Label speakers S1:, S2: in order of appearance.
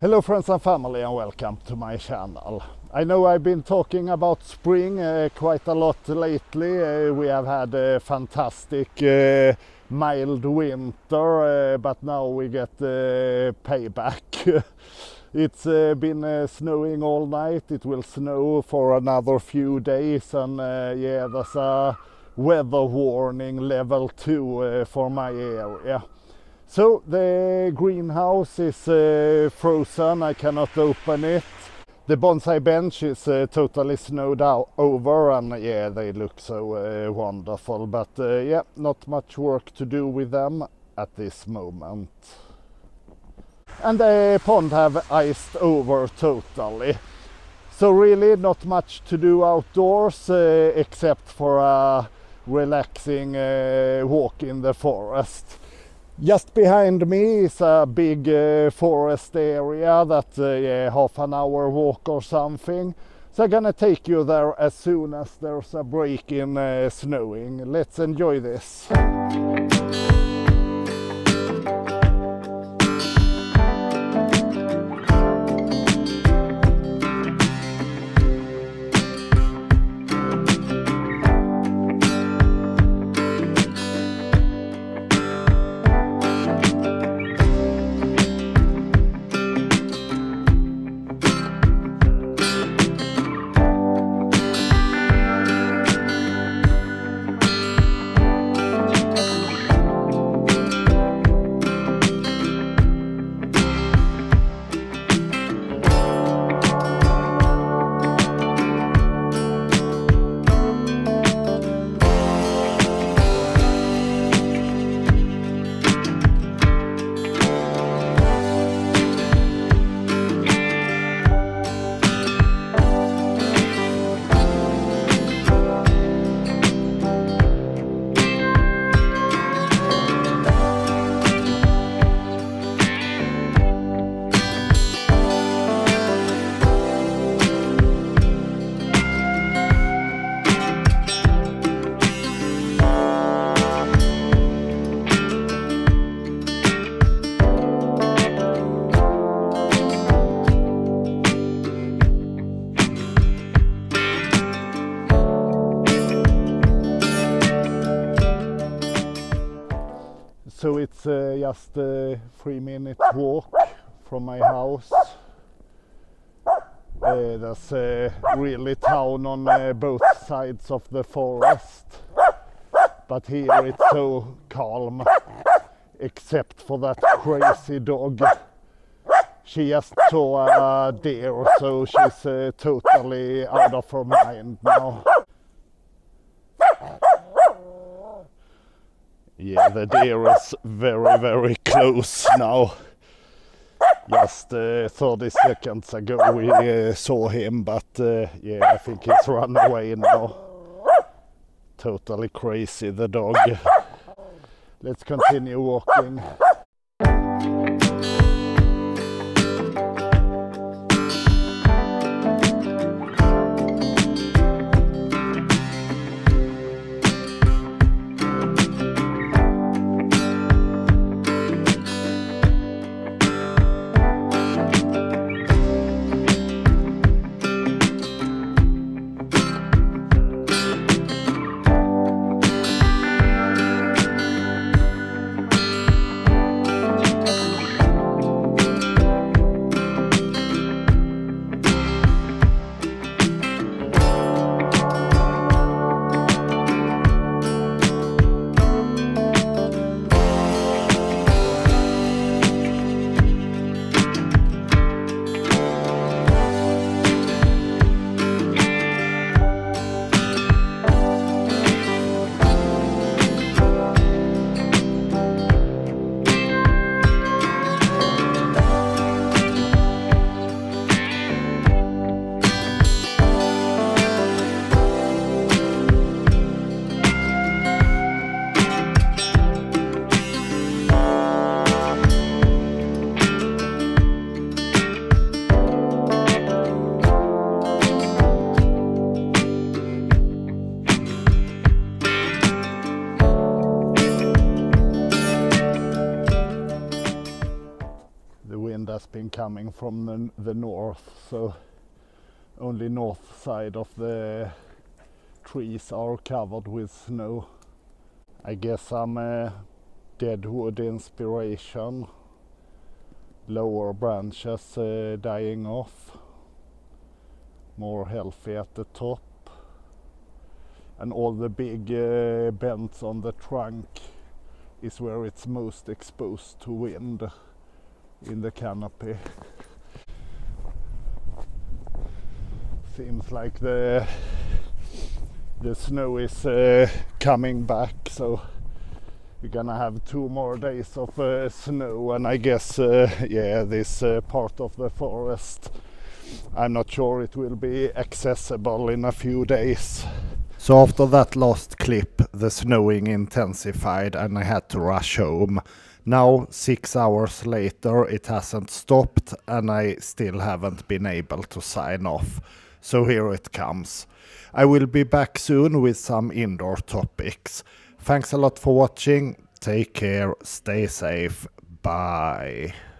S1: Hello friends and family, and welcome to my channel. I know I've been talking about spring quite a lot lately. We have had a fantastic mild winter, but now we get payback. It's been snowing all night. It will snow for another few days, and yeah, there's a weather warning level 2 for my area. So the greenhouse is frozen, I cannot open it. The bonsai bench is totally snowed out over, and yeah, they look so wonderful. But yeah, not much work to do with them at this moment. And the pond have iced over totally. So really not much to do outdoors except for a relaxing walk in the forest. Just behind me is a big forest area that, yeah, half an hour walk or something. So I'm gonna take you there as soon as there's a break in snowing. Let's enjoy this. So it's just a 3-minute walk from my house. There's really town on both sides of the forest, but here it's so calm, except for that crazy dog. She just saw a deer, so she's totally out of her mind now. Yeah, the deer is very close now. Just 30 seconds ago we saw him, but yeah, I think he's run away now. Totally crazy, the dog. Let's continue walking. coming from the north, so only north side of the trees are covered with snow. I guess some deadwood inspiration, lower branches dying off, more healthy at the top, and all the big bends on the trunk is where it's most exposed to wind in the canopy. Seems like the snow is coming back, so we're gonna have 2 more days of snow, and I guess yeah, this part of the forest, I'm not sure it will be accessible in a few days. So after that last clip, the snowing intensified and I had to rush home. Now 6 hours later it hasn't stopped and I still haven't been able to sign off. So here it comes. I will be back soon with some indoor topics. Thanks a lot for watching. Take care, stay safe, bye.